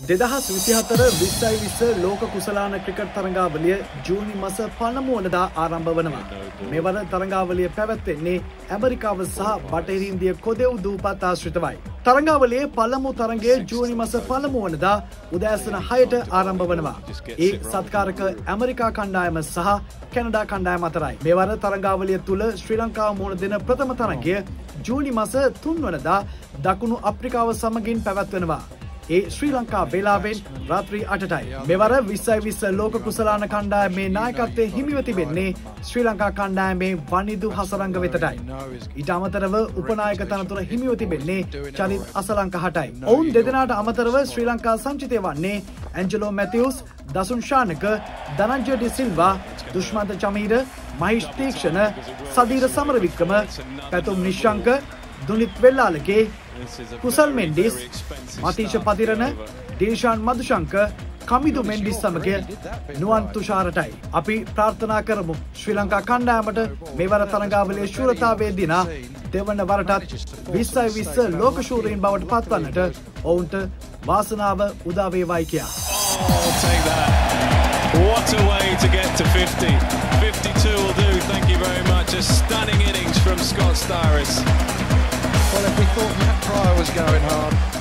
2024 2020 ලෝක කුසලාන ක්‍රිකට් තරඟාවලිය ජූනි මාස 5 වනදා ආරම්භ වනවා. මෙවර තරඟාවලිය පැවැත්වෙන්නේ ඇමරිකාව සහ බටහිර ඉන්දිය කොදෙව් දූපත් ආශ්‍රිතවයි. තරඟාවලියේ පළමු තරඟය ජූනි මාස 5 වනදා උදෑසන 6ට ආරම්භ වනවා. ඒ සත්කාරක ඇමරිකා කණ්ඩායම සහ කැනඩා කණ්ඩායම අතරයි. මෙවර තරඟාවලිය තුල ශ්‍රී ලංකාව මුහුණ දෙන ප්‍රථම තරඟය ජූනි මාස 3 වනදා දකුණු අප්‍රිකාව සමගින් පැවැත්වෙනවා. ඒ ශ්‍රී ලංකා වේලාවෙන් රාත්‍රී 8ටයි. මෙවර 2020 ලෝක කුසලාන කණ්ඩායමේ නායකත්වයේ හිමිව තිබෙන්නේ ශ්‍රී ලංකා කණ්ඩායමේ වනිදු හසරංග වෙතටයි. ඊට අමතරව උපනායක තනතුර හිමිව තිබෙන්නේ චලිත් අසලංක 8යි. ඔවුන් දෙදෙනාට අමතරව ශ්‍රී ලංකා සංචිතය වන්නේ ඇන්ජලෝ මැතිව්ස්, දසුන් ශානක, ධනංජය ඩි සිල්වා, දුෂ්මන්ත චමීර, මහිෂ් තීක්ෂණ, සදීර සමරවික්‍රම, පැතුම් නිශ්ශංක, දුනිත් වෙල්ලාලගේ, කුසල් මෙන්ඩිස්, මතීෂ පතිරණ, දීශාන් මදුශංක, කමිදු මෙන්ඩිස් සමග නුවන් තුෂාරටයි. අපි ප්‍රාර්ථනා කරමු ශ්‍රී ලංකා කණ්ඩායමට මෙවර තරඟාවලියේ ශූරතාවයේ දිනා දෙවන වරටත් 2020 ලෝක ශූරීන් බවට පත්වන්නට ඔවුන්ට වාසනාව උදා වේවායි කියා. What a way to get to 50. 52 will do. Thank you very much. A stunning innings from Scott Styris. Well, if we thought Matt Pryor was going hard,